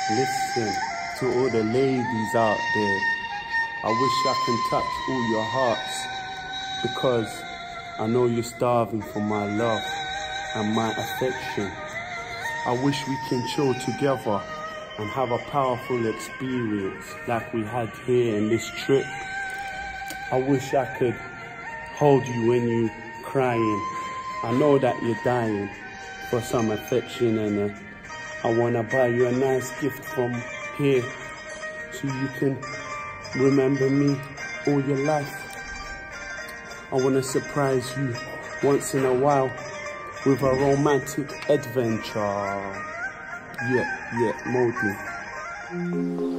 Listen to all the ladies out there. I wish I can touch all your hearts, because I know you're starving for my love and my affection. I wish we can chill together and have a powerful experience like we had here in this trip. I wish I could hold you when you're crying. I know that you're dying for some affection, and I want to buy you a nice gift from here so you can remember me all your life. I want to surprise you once in a while with a romantic adventure. Yeah, Modi.